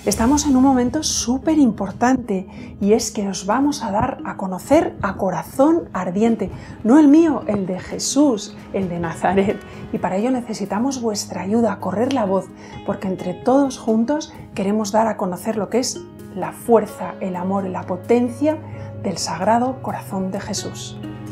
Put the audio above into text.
Estamos en un momento súper importante y es que os vamos a dar a conocer a Corazón Ardiente, no el mío, el de Jesús, el de Nazaret. Y para ello necesitamos vuestra ayuda a correr la voz, porque entre todos juntos queremos dar a conocer lo que es la fuerza, el amor y la potencia del Sagrado Corazón de Jesús.